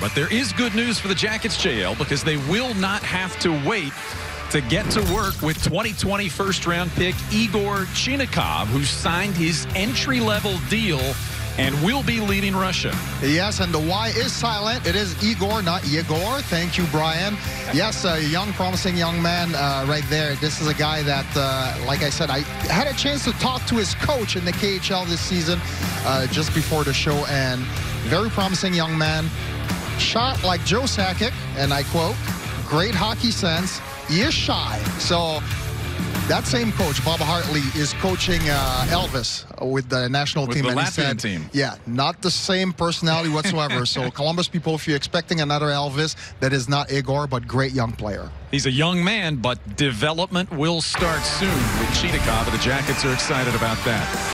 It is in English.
But there is good news for the Jackets, JL, because they will not have to wait to get to work with 2020 first-round pick Yegor Chinakhov, who signed his entry-level deal and will be leading Russia. Yes, and the Y is silent. It is Igor, not Yegor. Thank you, Brian. Yes, a young, promising young man right there. This is a guy that, like I said, I had a chance to talk to his coach in the KHL this season just before the show, and very promising young man. Shot like Joe Sakic, and I quote, great hockey sense. He is shy. So that same coach, Bob Hartley, is coaching Elvis with the national team. The and Latvian team. Yeah, not the same personality whatsoever. So Columbus people, if you're expecting another Elvis, that is not Yegor, but great young player. He's a young man, but development will start soon with Chinakhov, and the Jackets are excited about that.